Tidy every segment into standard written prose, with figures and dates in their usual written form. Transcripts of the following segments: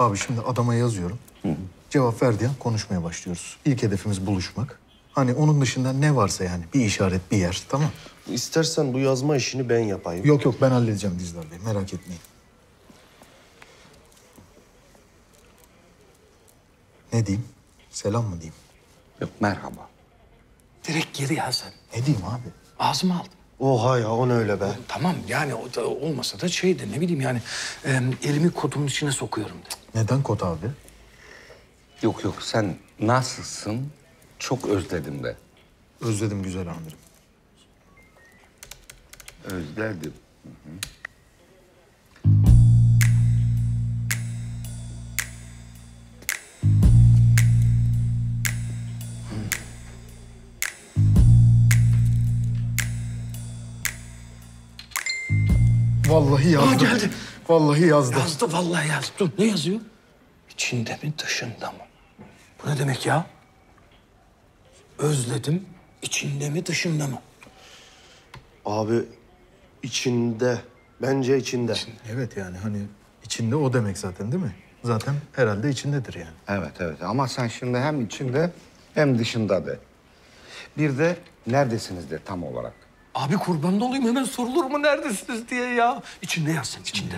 Abi şimdi adama yazıyorum. Cevap verdiği an konuşmaya başlıyoruz. İlk hedefimiz buluşmak. Hani onun dışında ne varsa yani bir işaret, bir yer, tamam. İstersen bu yazma işini ben yapayım. Yok ben halledeceğim Dizdar Bey, merak etmeyin. Ne diyeyim? Selam mı diyeyim? Yok merhaba. Direkt geri ya sen. Ne diyeyim abi? Ağzıma aldım. Oha ya, o ne öyle be? Tamam yani o da olmasa da şeydi ne bileyim yani elimi kodumun içine sokuyorum de. Neden kot abi? Yok sen nasılsın? Çok özledim de. Özledim güzel amirim. Özledim. Vallahi yazdı. Aa, geldi. Vallahi yazdı. Yazdı vallahi yazdı. Dur ne yazıyor? İçinde mi dışında mı? Bu ne demek ya? Özledim. İçinde mi dışında mı? Abi içinde. Bence içinde. Evet yani hani içinde o demek zaten değil mi? Zaten herhalde içindedir yani. Evet ama sen şimdi hem içinde hem dışında de. Bir de neredesiniz de tam olarak. Abi kurban olayım hemen sorulur mu neredesiniz diye ya. İçinde yazsın içinde.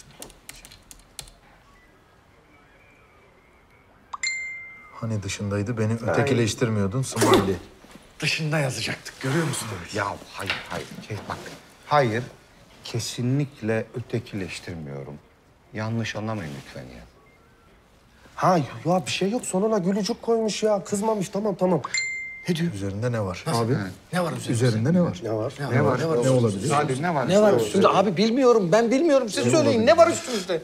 Hani dışındaydı beni ötekileştirmiyordun Smiley. Dışında yazacaktık görüyor musun? Ya hayır. Bak. Hayır. Kesinlikle ötekileştirmiyorum. Yanlış anlamayın lütfen ya. Ha ya bir şey yok, sonuna gülücük koymuş ya. Kızmamış, tamam. Ne diyor? Üzerinde ne var? Nasıl? Abi Ne var üzerinde? üzerinde ne var? Ne var? Ne olabilir? Hadi ne var? Ne var üstünde? Abi bilmiyorum. Ben bilmiyorum. Siz söyleyin. Ne var üstünüzde?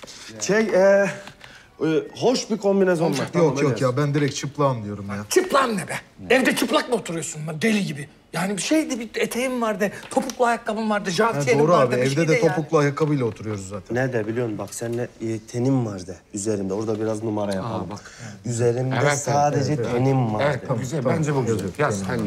Hoş bir kombinezon var. Yok ya ben direkt çıplağım diyorum ya. Çıplağım ne be? Evde çıplak mı oturuyorsun deli gibi? Yani bir şeydi, bir eteğim vardı, topuklu ayakkabım vardı, Ha, jartiyenim doğru vardı. abi bir evde şey de yani. topuklu ayakkabıyla oturuyoruz zaten. Ne de biliyorsun bak, seninle tenim vardı üzerimde. Orada biraz numara yapalım. bak. Üzerimde Evet, sadece tenim vardı. Evet güzel bence bu güzel. Yaz sen.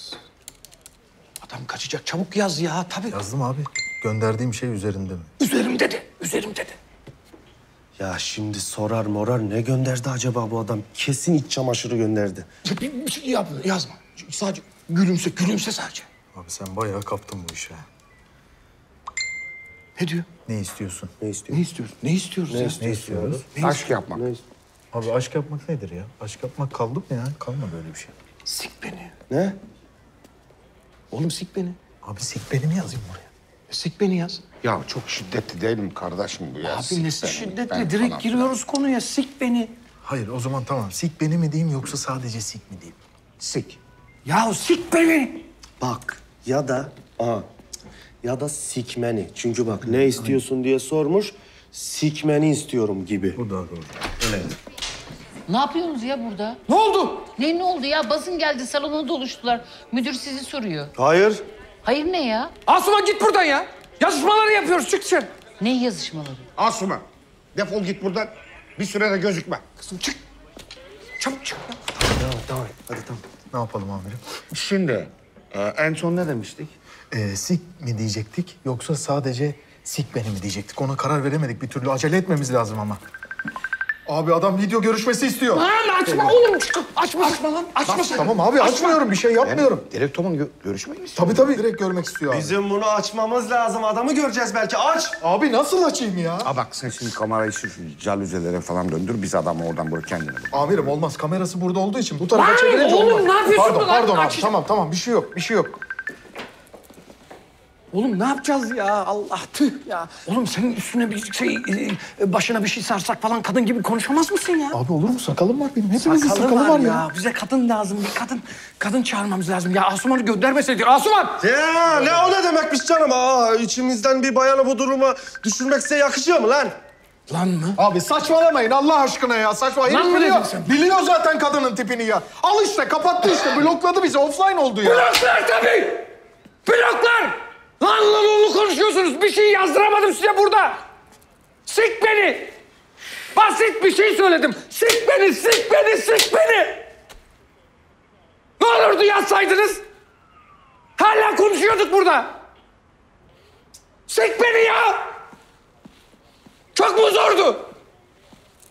Adam kaçacak. Çabuk yaz ya. Tabii. Yazdım abi. Gönderdiğim şey üzerinde mi? Üzerimde de. Üzerimde de. Ya şimdi sorar morar, ne gönderdi acaba bu adam? Kesin iç çamaşırı gönderdi. Bir şey yazma. Sadece gülümse sadece. Abi sen bayağı kaptın bu işe. Ne diyor? Ne istiyorsun? Ne istiyor? Ne istiyoruz? Ne istiyoruz ya? Ne istiyoruz? Aşk yapmak. Ne istiyor? Abi aşk yapmak nedir ya? Aşk yapmak kaldı mı ya? Kalmadı öyle bir şey. Sik beni. Ne? Oğlum sik beni. Abi sik beni mi yazayım buraya? Sik beni yaz. Ya çok şiddetli değil mi kardeşim bu ya? Abi nesi Ben şiddetli? Direkt falan. giriyoruz konuya. Sik beni. Hayır o zaman tamam. Sik beni mi diyeyim yoksa sadece sik mi diyeyim? Sik. Ya sik beni. Bak ya da sikmeni. Çünkü bak ne istiyorsun diye sormuş. Sikmeni istiyorum gibi. Bu daha doğru. Ne yapıyorsunuz ya burada? Ne oldu? Ne oldu ya? Basın geldi, salona doluştular. Müdür sizi soruyor. Hayır. Hayır ne ya? Asuman git buradan ya. Yazışmaları yapıyoruz. Çık dışarı. Ne yazışmaları? Asuman defol git buradan. Bir süre de gözükme. Kızım çık. Çabuk çık ya. Tamam. Hadi tamam. Ne yapalım amirim? Şimdi en son ne demiştik? Sik mi diyecektik yoksa sadece sik beni mi diyecektik? Ona karar veremedik bir türlü. Acele etmemiz lazım ama. Abi adam video görüşmesi istiyor. Lan açma oğlum. Açma lan. Açma sen. Tamam abi açmıyorum bir şey yapmıyorum. Direktörün görüşmek mi istiyorsun? Tabii direkt görmek istiyor abi. Bizim bunu açmamız lazım. Adamı göreceğiz belki. Aç. Abi nasıl açayım ya? Aa bak sen şimdi kamerayı şu jalüzelere falan döndür. Biz adamı oradan böyle kendine bul. Amirim olmaz. Kamerası burada olduğu için bu tarafa Lan çevirince oğlum, olmaz. ne yapıyorsun lan? Pardon abi. Aç. Tamam bir şey yok. Oğlum ne yapacağız ya? Allah tüh ya. Oğlum senin üstüne bir şey, başına bir şey sarsak falan kadın gibi konuşamaz mısın ya? Abi olur mu? Sakalım var benim. Hepimizin Sakalı sakalı var ya. Bize kadın lazım. Bir kadın çağırmamız lazım. Ya Asuman'ı göndermeseydik. Asuman! Ya ne o ne demekmiş canım? İçimizden bir bayanı bu duruma düşürmek size yakışıyor mu lan? Lan mı? Abi saçmalamayın Allah aşkına ya. Saçma. Lan Herif mı biliyor. dedin sen? Biliyor zaten kadının tipini ya. Al işte kapattı işte. Blokladı bizi. Offline oldu ya. Bloklar tabii! Bloklar! Lan konuşuyorsunuz. Bir şey yazdıramadım size burada. Sik beni! Basit bir şey söyledim. Sik beni! Ne olurdu yazsaydınız? Hala konuşuyorduk burada. Sik beni ya! Çok mu zordu?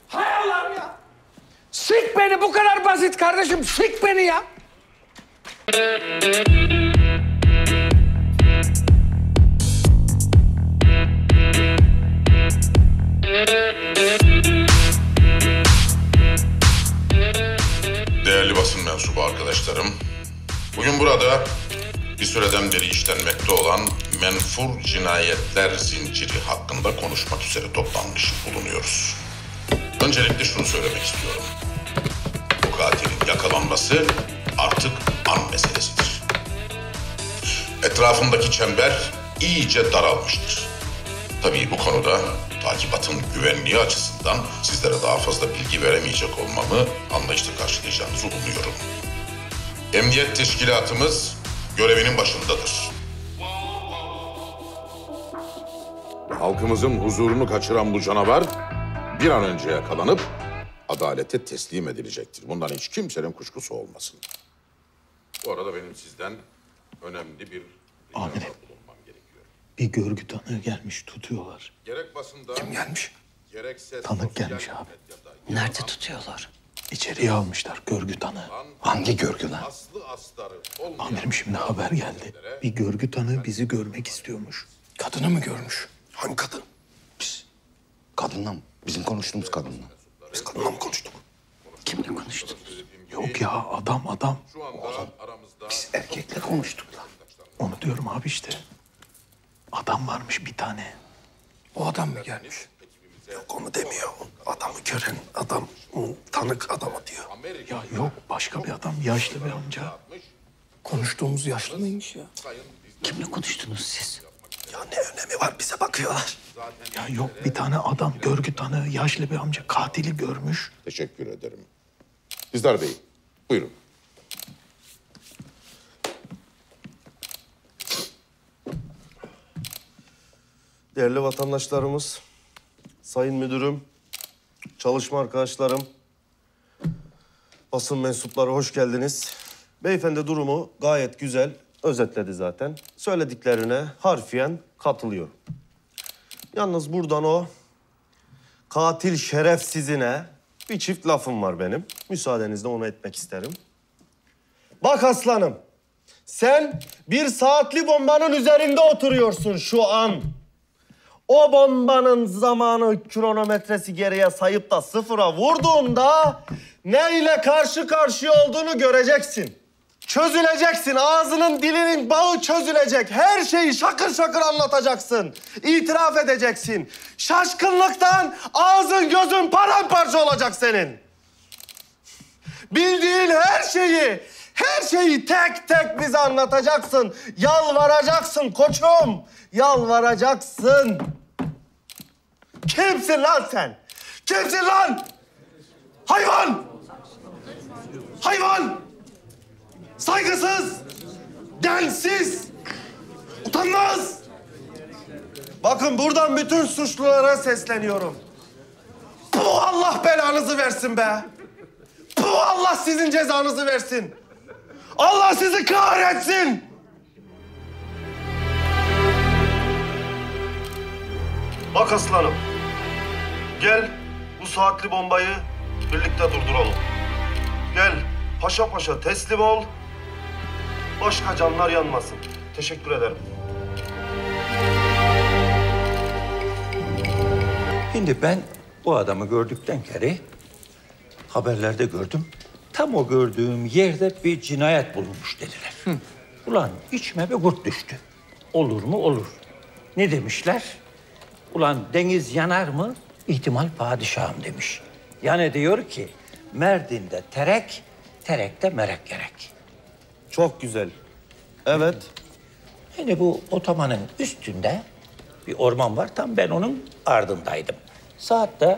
Ya bu kadar basit kardeşim. Sik beni ya. Değerli basın mensubu arkadaşlarım, bugün burada bir süreden beri işlenmekte olan menfur cinayetler zinciri hakkında konuşmak üzere toplanmış bulunuyoruz. Öncelikle şunu söylemek istiyorum. Bu katilin yakalanması artık an meselesidir. Etrafındaki çember iyice daralmıştır. Tabii bu konuda takibatın güvenliği açısından sizlere daha fazla bilgi veremeyecek olmamı anlayışla karşılayacağınızı umuyorum. Emniyet teşkilatımız görevinin başındadır. Halkımızın huzurunu kaçıran bu canavar bir an önce yakalanıp adalete teslim edilecektir. Bundan hiç kimsenin kuşkusu olmasın. Bu arada benim sizden önemli bir ricada bulunmam gerekiyor. Bir görgü tanığı gelmiş, tutuyorlar. Gerek basında... Kim gelmiş? Gerekse Tanık gelmiş abi. Nerede tutuyorlar? İçeriye almışlar görgü tanığı. Hangi görgü lan? aslı astarı olmayan... Amirim şimdi haber geldi. Bir görgü tanığı bizi görmek istiyormuş. Kadını mı görmüş? Hangi kadın? Kadınla mı? Bizim konuştuğumuz kadınla. Biz kadınla mı konuştuk? Kimle konuştunuz? Yok ya adam. Şu anda aramızda... Biz erkekle konuştuk lan. Onu diyorum abi işte. Adam varmış bir tane. O adam mı gelmiş? Yok onu demiyor. Adamı gören adam, tanık adamı diyor. Ya yok başka bir adam, yaşlı bir amca. Konuştuğumuz yaşlı mıymış ya? Kimle konuştunuz siz? Ya ne önemi var, bize bakıyorlar. Ya yok bir tane adam, görgü tanığı, yaşlı bir amca katili görmüş. Teşekkür ederim. Dizdar Bey, buyurun. Değerli vatandaşlarımız, sayın müdürüm, çalışma arkadaşlarım, basın mensupları hoş geldiniz. Beyefendi durumu gayet güzel özetledi zaten. Söylediklerine harfiyen katılıyorum. Yalnız buradan o katil şerefsizine bir çift lafım var benim. Müsaadenizle onu etmek isterim. Bak aslanım, sen bir saatli bombanın üzerinde oturuyorsun şu an. O bombanın zamanı kronometresi geriye sayıp da sıfıra vurduğunda neyle karşı karşıya olduğunu göreceksin. Çözüleceksin. Ağzının dilinin bağı çözülecek. Her şeyi şakır şakır anlatacaksın. İtiraf edeceksin. Şaşkınlıktan ağzın gözün paramparça olacak senin. Bildiğin her şeyi tek tek bize anlatacaksın. Yalvaracaksın koçum. Yalvaracaksın. Kimsin lan sen? Kimsin lan? Hayvan! Hayvan! Saygısız! Densiz! Utanmaz! Bakın buradan bütün suçlulara sesleniyorum. Bu Allah belanızı versin be! Bu Allah sizin cezanızı versin! Allah sizi kahretsin! Bak aslanım, gel bu saatli bombayı birlikte durduralım. Gel paşa paşa teslim ol, başka canlar yanmasın. Teşekkür ederim. Şimdi ben bu adamı gördükten kere haberlerde gördüm. Tam o gördüğüm yerde bir cinayet bulunmuş dediler. Ulan içime bir kurt düştü. Olur mu olur. Ne demişler? Ulan deniz yanar mı? İhtimal padişahım demiş. Yani diyor ki Merdin'de terek, terekte merek gerek. Çok güzel. Evet. Hani bu otomanın üstünde bir orman var. Tam ben onun ardındaydım. Saat de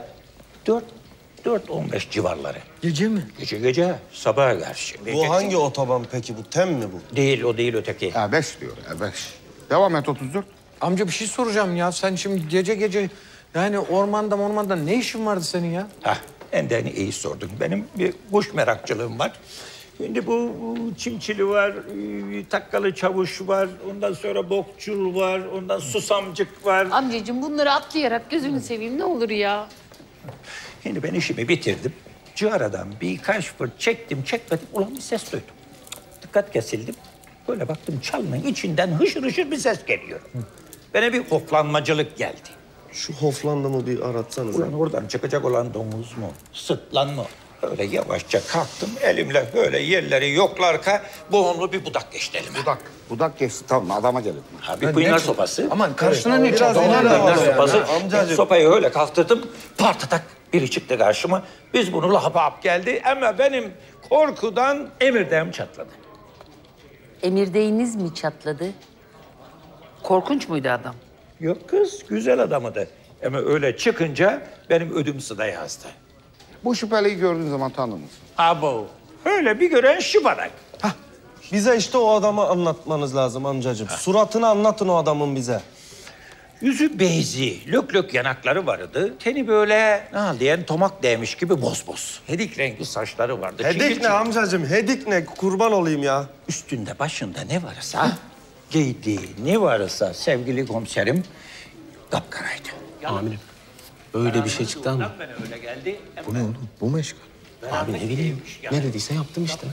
4:15 civarları. Gece mi? Gece sabaha karşı. Bu hangi otoban peki? Bu TEM mi bu? Değil, o değil öteki. E5 diyor, E5. Devam et 34. Amca bir şey soracağım ya. Sen şimdi gece yani ormanda ne işin vardı senin ya? Hah, en de iyi sordun. Benim bir kuş merakçılığım var. Şimdi bu çimçili var, takkalı çavuş var, ondan sonra bokçul var, ondan susamcık var. Amcacığım bunları atlayarak gözünü seveyim ne olur ya. Şimdi ben işimi bitirdim. Cigaradan birkaç fırt çektim, çekmedim. Ulan bir ses duydum. Dikkat kesildim. Böyle baktım çalının içinden hışır hışır bir ses geliyor. Bana bir hoflanmacılık geldi. Şu hoflandımı bir aratsanız. Ulan oradan çıkacak olan domuz mu, sırtlan mı? Öyle yavaşça kalktım elimle böyle yerleri yoklarka boğumlu bir budak geçti elime. Budak geçti tamam adama gelin. Ha, bir pınar sopası. Aman karşına ne Biraz çaldı? ileri Pınar al sopası. yani, amcacığım. Sopayı öyle kaldırdım. Partatak biri çıktı karşıma. Biz bunu lahap geldi ama benim korkudan emirdeğim çatladı. Emirdeyiniz mi çatladı? Korkunç muydu adam? Yok kız, güzel adamıdı. Ama öyle çıkınca benim ödüm sıda yazdı. Bu şüpheliyi gördüğün zaman tanır mısın? Abo, öyle bir gören şıbadak. Bize işte o adamı anlatmanız lazım amcacığım. Suratını anlatın o adamın bize. Yüzü beyzi, lök lök yanakları vardı. Teni böyle diyen tomak değmiş gibi boz boz. Hedik renkli saçları vardı. Hedik Çingil ne amcacığım? Hedik ne? Kurban olayım ya. Üstünde başında ne varsa, giydiği ne varsa sevgili komiserim kapkaraydı. Amirim. Öyle bir şey çıktı ama. Bana öyle geldi. Bu ne oğlum? Bu mu eşkal? Abi ne bileyim. Ne dediyse yaptım işte.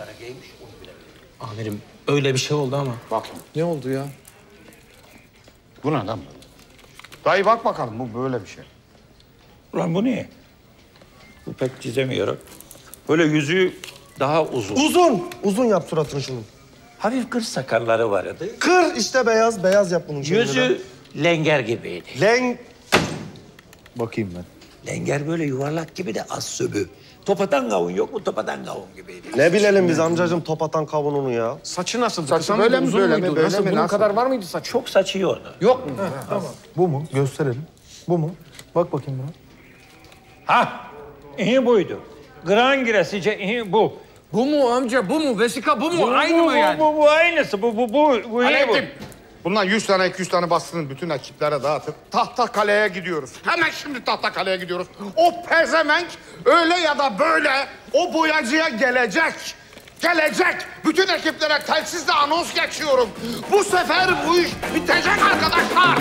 Amirim öyle bir şey oldu ama. Bakın. Ne oldu ya? Bu ne lan böyle? Dayı bak bakalım bu böyle bir şey. Ulan bu ne? Bu pek çizemiyorum. Böyle yüzü daha uzun. Uzun. Uzun yap suratını şunun. Hafif kır sakalları vardı. Kır işte beyaz. Beyaz yap bunun şöyle. Yüzü lenger gibiydi. Bakayım ben. Lenger böyle yuvarlak gibi de az söbü. Topatan kavun yok mu? Topatan kavun gibiydi. Ne bilelim biz amcacığım top atan kavununu ya. Saçı nasıl? Saçı böyle mi, böyle mi, böyle Nasıl? mi, Bunun nasıl? kadar var mıydı saç? Çok saçı yiyordu. Yok mu? Bu mu? Gösterelim. Bu mu? Bak bakayım buna. Ha, iyi buydu. Gran giresice iyi bu. Bu mu amca? Bu mu? Vesika bu mu? Aynı mı yani? Bu aynısı. Bu iyi bu. Alevdim. Bundan 100 tane 200 tane bastırın bütün ekiplere dağıtıp Tahtakale'ye gidiyoruz. Hemen şimdi Tahtakale'ye gidiyoruz. O pezevenk öyle ya da böyle o boyacıya gelecek. Gelecek. Bütün ekiplere telsizle anons geçiyorum. Bu sefer bu iş bitecek arkadaşlar.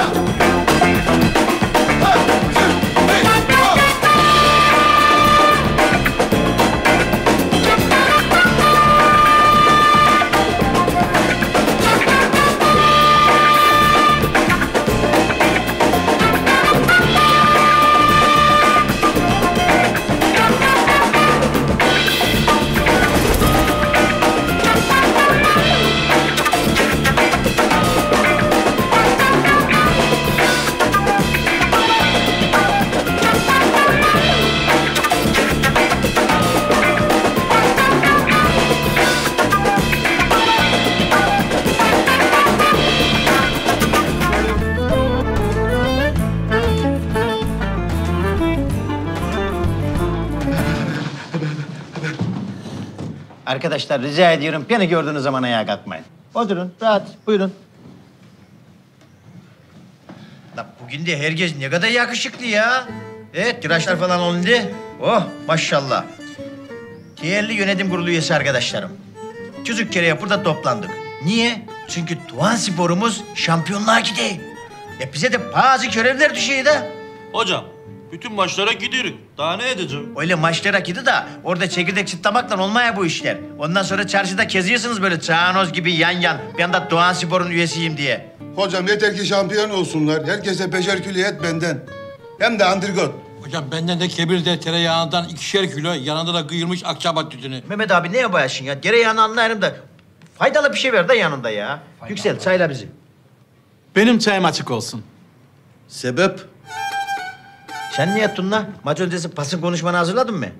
Arkadaşlar rica ediyorum beni gördüğünüz zaman ayağa kalkmayın. Oturun rahat buyurun. La bugün de herkes ne kadar yakışıklı ya. Evet tıraşlar falan oldu. Oh maşallah. Değerli yönetim kurulu üyesi arkadaşlarım. Çocuk kereye burada toplandık. Niye? Çünkü Doğan sporumuz şampiyonluğa gidiyor. Bize de bazı görevler düşüyor da. Hocam, bütün maçlara gidiyoruz. Daha ne edeceğim? Öyle maçlara gidi de orada çekirdek çıtlamakla olmaya bu işler. Ondan sonra çarşıda geziyorsunuz böyle çağanoz gibi yan yan. Ben de Doğan Spor'un üyesiyim diye. Hocam yeter ki şampiyon olsunlar. Herkese beşer kilo et benden. Hem de antrikot. Hocam benden de kebir de tereyağından 2'şer kilo, yanında da kıyılmış akçabat tütünü. Mehmet abi ne yapıyorsun ya? Tereyağını anlarım da faydalı bir şey ver de yanında ya. Yüksel çayla bizi. Benim çayım açık olsun. Sebep? Sen ne yaptın lan? Maç öncesi pasın konuşmanı hazırladın mı?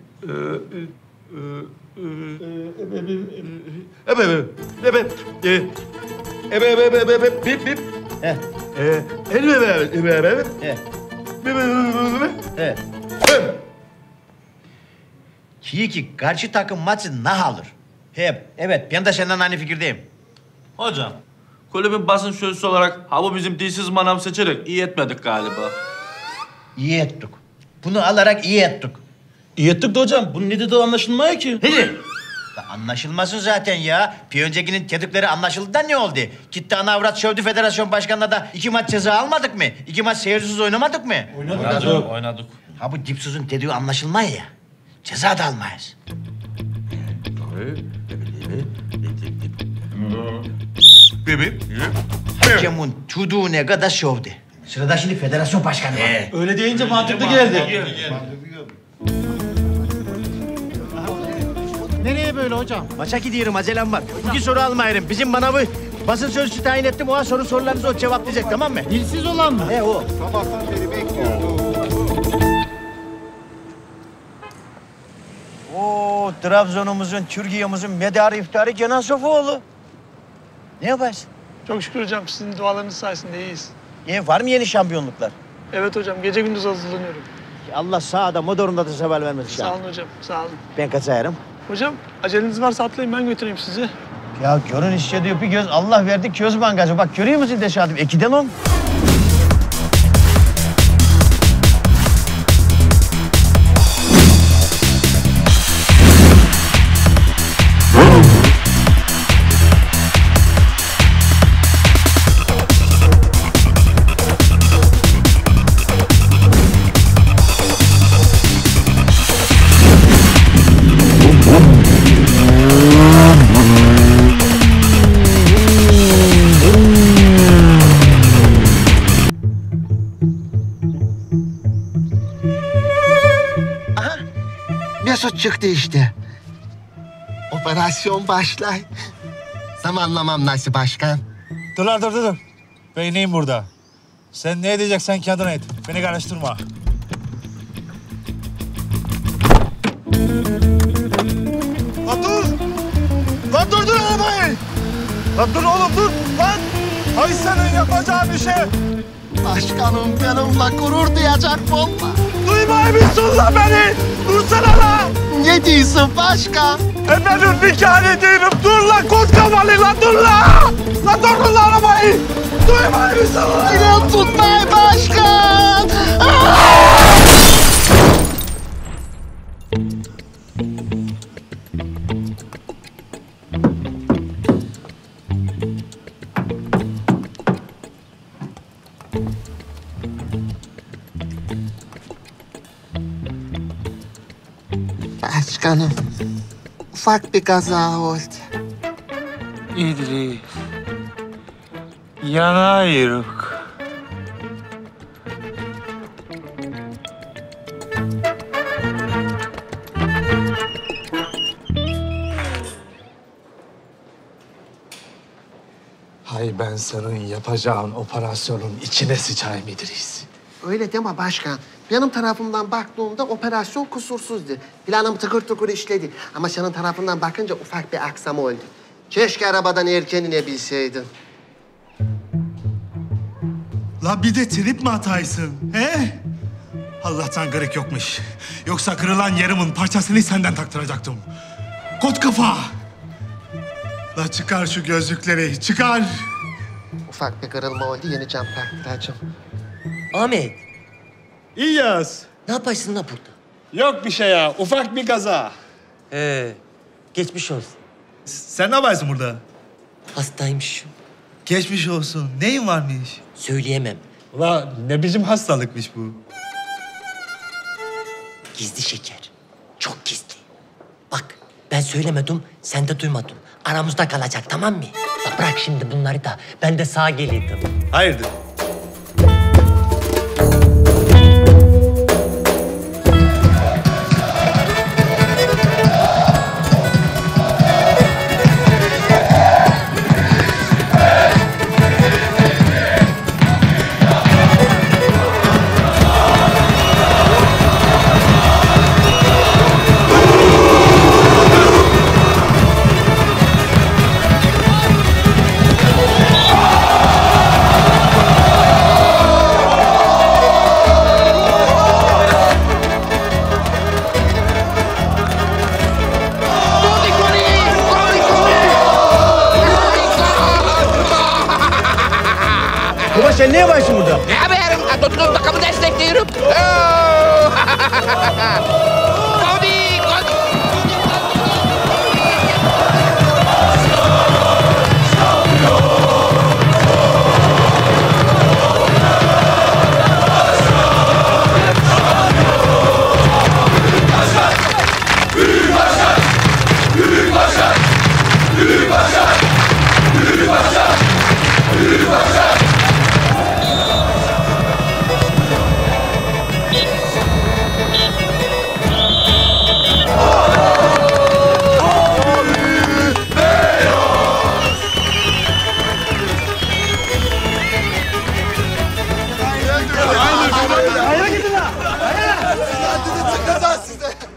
Ki karşı takım maçı nah alır. Evet ben de senden aynı fikirdeyim. Hocam, kulübün basın sözcüsü olarak ha bu bizim dilsiz manav seçerek iyi etmedik galiba. İyi ettik. Bunu alarak iyi ettik. İyi ettik de hocam, bunun ne dediği anlaşılmıyor ki. Hadi. Anlaşılmasın zaten ya. Bir öncekinin tetikleri anlaşıldı da ne oldu? Gitti ana avrat sövdü federasyon başkanına da 2 maç ceza almadık mı? 2 maç seyircisiz oynamadık mı? Oynadık. Ha bu dipsuzun dediği anlaşılmıyor ya. ceza da almayız. Hakemin tuduğuna kadar şovdu. Sırada şimdi federasyon başkanı var. Öyle deyince mantıklı geldi. Nereye böyle hocam? Maça gidiyorum, acelem var. İki soru almayırım. Bizim manavı basın sözcüsü tayin ettim. O sorularınızı o cevaplayacak, tamam mı? Dilsiz olan mı? He o. Sabahtan beri bekliyorum. Oo, Trabzon'umuzun, Türkiye'mizin medarı iftarı Kenan Sofuoğlu. Ne yaparsın? Çok şükür hocam. Sizin dualarınız sayesinde iyiyiz. Var mı yeni şampiyonluklar? Evet hocam. Gece gündüz hazırlanıyorum. Allah sağda, modernda da seval vermesin. Sağ olun hocam. Sağ olun. Ben kaçarım. Hocam aceleniz varsa atlayın ben götüreyim sizi. Ya görün işte diyor bir göz Allah verdi göz bankacı. Bak görüyor musun tesadüf? İkiden 10. Mesut çıktı işte. Operasyon başlay. Zamanlamam nasıl başkan? Dur. Ben ineyim burada. Sen ne edeceksen kendine et. Beni karıştırma. Lan dur! Lan dur arabayı! Lan dur oğlum dur! Lan! Ay senin yapacağın bir şey! Başkanım benimle gurur duyacak bomba. Duymayı bilsin lan beni! Dursana lan! Ne diyorsun başkan? Benim bir kere değilim. Dur lan kot kafalı lan dur lan! Lan dur lan arabayı! Duymayı bilsin lan! Yine tutmayı başkan! Başkanım, ufak bir kaza oldu. İdris, yanayırık. Hay ben senin yapacağın operasyonun içine sıçayım İdris. Öyle deme başkan. Benim tarafımdan baktığımda operasyon kusursuzdu. Planım tıkır tıkır işledi. Ama senin tarafından bakınca ufak bir aksama oldu. Keşke arabadan erken inebilseydin. La bir de trip mi ataysın? He? Allah'tan kırık yokmuş. Yoksa kırılan yerimin parçasını senden taktıracaktım. Kot kafa! La çıkar şu gözlükleri, çıkar! Ufak bir kırılma oldu, yeni cam taktıracağım. Ahmet, İlyas! ne yaparsın la burada? Yok bir şey ya, ufak bir kaza. Geçmiş olsun. Sen ne yaparsın burada? Hastaymışım. Geçmiş olsun. Neyin varmış? Söyleyemem. Ula ne biçim hastalıkmış bu? Gizli şeker. Çok gizli. Bak, ben söylemedim, sen de duymadın. Aramızda kalacak, tamam mı? Ya bırak şimdi bunları da. Ben de sağa geliydim. Hayırdır? Baba sen ne yaparsın burada? Ne haberim? Tuttuğum takımı destekliyorum.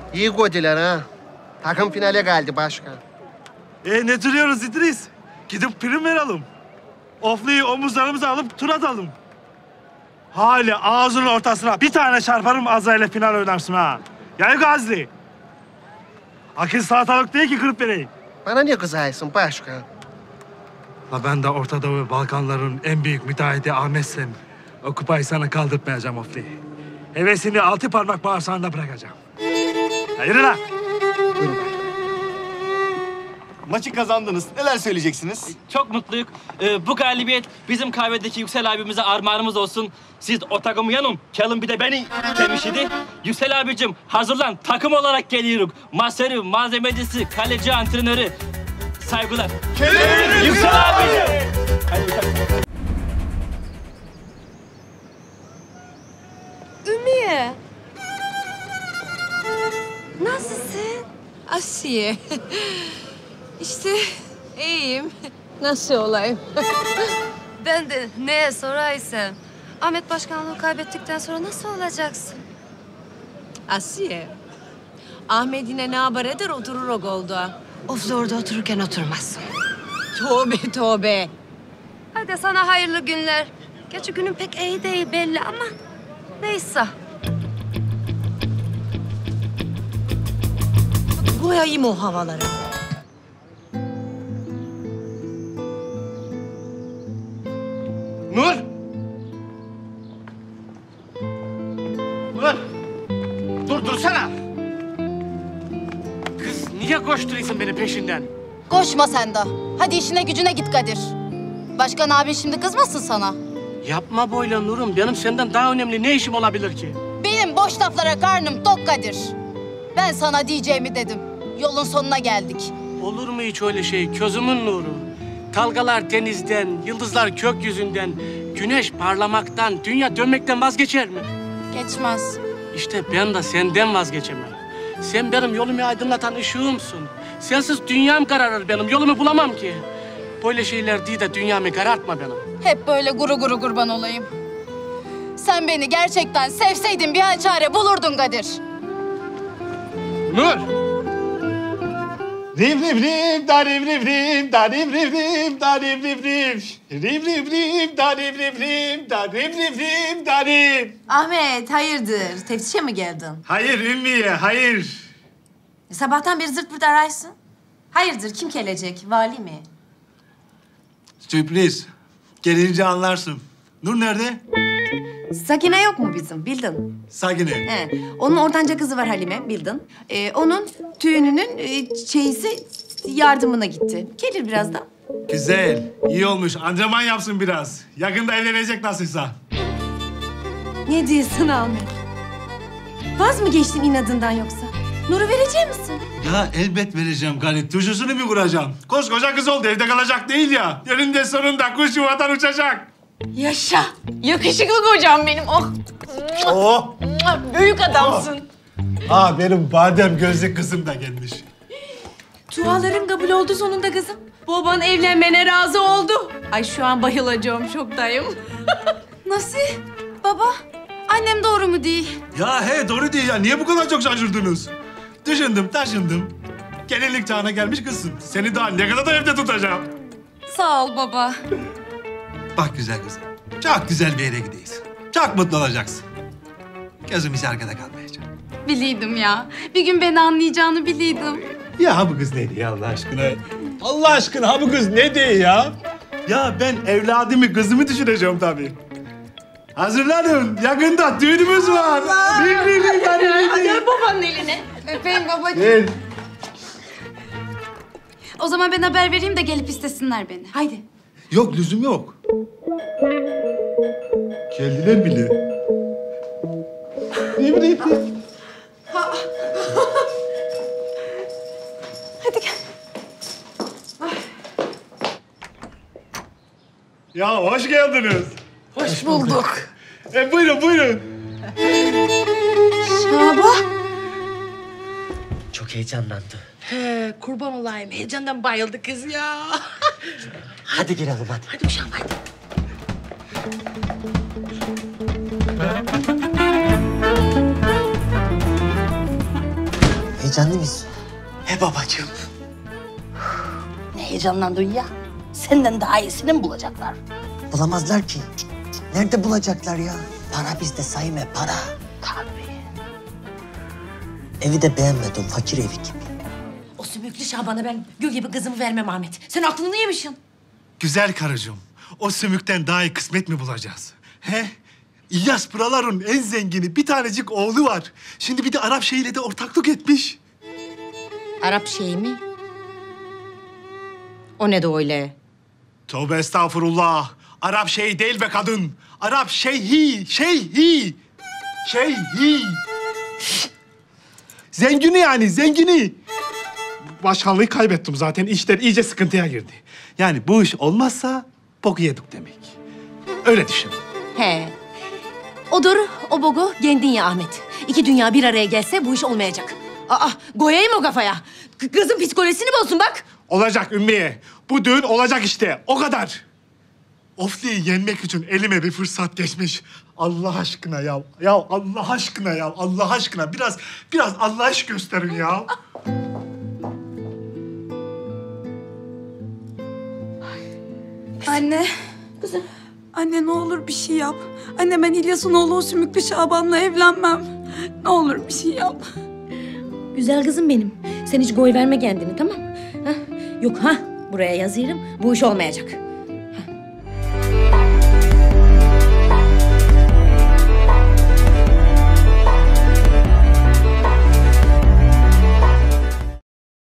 İyi godiler ha. Takım finale geldi başkan. Ne duruyoruz İdris? Gidip prim verelim. Ofli'yi omuzlarımıza alıp tur atalım. Hali ağzının ortasına bir tane çarparım Azrail'le final oynarsın ha. Ya Gazli. Akıl salatalık değil ki kırıp vereyim. Bana niye kızarsın başkan? La ben de Orta Doğu ve Balkanların en büyük müteahhiti Ahmet'sem o kupayı sana kaldırtmayacağım Ofli. Hevesini 6 parmak bağırsağında bırakacağım. Hayır lan. Maçı kazandınız. Neler söyleyeceksiniz? Çok mutluyuk. Bu galibiyet bizim kahvedeki Yüksel abimize armağanımız olsun. Siz o takımı yanın, Kelin bir de beni demiş idi. Yüksel abicim hazırlan, takım olarak geliyoruz. Masörü, malzemecisi, kaleci, antrenörü. Saygılar. Kelin! Yüksel abicim! Ümiye. Nasılsın? Asiye. İşte iyiyim. Nasıl olayım? Ben de neye soraysam. Ahmet başkanlığı kaybettikten sonra nasıl olacaksın? Asiye. Ahmet yine ne haber eder oturur o golda. Of orada otururken oturmazsın. Tövbe tövbe. Hadi sana hayırlı günler. Gerçi günün pek iyi değil belli ama neyse. Koyayım o havaları. Nur! Nur! Dursana! Kız niye koşturuyorsun beni peşinden? Koşma sen de. Hadi işine gücüne git Kadir. Başkan abin şimdi kızmasın sana. Yapma böyle Nur'um. Benim senden daha önemli ne işim olabilir ki? Benim boş laflara karnım tok Kadir. Ben sana diyeceğimi dedim. Yolun sonuna geldik. Olur mu hiç öyle şey? Közümün nuru. Dalgalar denizden, yıldızlar gökyüzünden, güneş parlamaktan, dünya dönmekten vazgeçer mi? Geçmez. İşte ben de senden vazgeçemem. Sen benim yolumu aydınlatan ışığımsın. Sensiz dünyam kararır benim, yolumu bulamam ki. Böyle şeyler değil de dünyamı karartma benim. Hep böyle guru kurban olayım. Sen beni gerçekten sevseydin bir hal çare bulurdun Kadir. Nur! Rim rim rim da rim rim rim da rim rim rim da rim rim rim. Rim rim rim da rim rim rim da rim rim rim da rim. Ahmet hayırdır? Teftişe mi geldin? Hayır Ümmiye, hayır. Sabahtan beri zırt pırt araysın. Hayırdır kim gelecek? Vali mi? Sürpriz. Gelince anlarsın. Nur nerede? Sakine yok mu bizim? Bildin. Sakine. He. Onun ortanca kızı var Halime, bildin. Onun düğününün çeyizi yardımına gitti. Gelir birazdan. Güzel, iyi olmuş. Antrenman yapsın biraz. Yakında evlenecek nasılsa. Ne diyorsun Ahmet? Vaz mı geçtin inadından yoksa? Nur'u verecek misin? Ya elbet vereceğim Galip. Tuşusunu mu kuracağım? Koskoca kız oldu, evde kalacak değil ya. Önünde sonunda kuş yuvadan uçacak. Yaşa. Yakışıklı kocam benim. Oh. Oh. Büyük adamsın. Aa, benim badem gözlü kızım da gelmiş. Duaların kabul oldu sonunda kızım. Baban evlenmene razı oldu. Ay şu an bayılacağım, şoktayım. Nasıl? Baba, annem doğru mu değil? Ya he, doğru değil ya. Niye bu kadar çok şaşırdınız? Düşündüm, taşındım. Gelinlik çağına gelmiş kızsın. Seni daha ne kadar da evde tutacağım. Sağ ol baba. Bak güzel kızım. Çok güzel bir yere gideyiz. Çok mutlu olacaksın. Gözüm hiç arkada kalmayacak. Biliydim ya. Bir gün beni anlayacağını biliydim. Ya bu kız ne diyor Allah aşkına? Allah aşkına ha bu kız ne diyor ya? Ya ben evladımı, kızımı düşüneceğim tabii. Hazırlanın. Yakında düğünümüz var. Gel babanın eline. Öpeyim babacığım. Gel. O zaman ben haber vereyim de gelip istesinler beni. Haydi. Yok, lüzum yok. Geldiler bile. Hadi gel. Ya hoş geldiniz. Hoş bulduk. Buyurun, buyurun. Şaba. Çok heyecanlandı. He, kurban olayım. Heyecandan bayıldı kız ya. Hadi girelim hadi. Hadi uşağım hadi. Heyecanlı mıyız? He babacığım. Ne heyecanlandın ya? Senden daha iyisini mi bulacaklar? Bulamazlar ki. Nerede bulacaklar ya? Para bizde Saime, para. Tabii. Evi de beğenmedim, fakir evi gibi. O sümüklü Şaban'a ben gül gibi kızımı vermem Ahmet. Sen aklını yemişsin. Güzel karıcığım, o sümükten daha iyi kısmet mi bulacağız? He? İlyas buraların en zengini, bir tanecik oğlu var. Şimdi bir de Arap şeyiyle de ortaklık etmiş. Arap şey mi? O ne de öyle? Tövbe estağfurullah. Arap şeyi değil be kadın. Arap şeyhi, şeyhi. Şeyhi. Zengini yani, zengini. Başkanlığı kaybettim zaten. İşler iyice sıkıntıya girdi. Yani bu iş olmazsa boku yedik demek. Öyle düşün. He. Odur, o bogu kendin ya Ahmet. İki dünya bir araya gelse bu iş olmayacak. Aa, koyayım o kafaya. Kızın psikolojisini bozsun bak. Olacak Ümmiye. Bu düğün olacak işte. O kadar. Ofli'yi yenmek için elime bir fırsat geçmiş. Allah aşkına ya. Ya Allah aşkına ya. Allah aşkına. Biraz Allah aşk gösterin ya. Anne. Kızım. Anne ne olur bir şey yap. Anne ben İlyas'ın oğlu o sümüklü Şaban'la evlenmem. Ne olur bir şey yap. Güzel kızım benim. Sen hiç goy verme kendini, tamam mı? Ha? Yok ha, buraya yazıyorum. Bu iş olmayacak.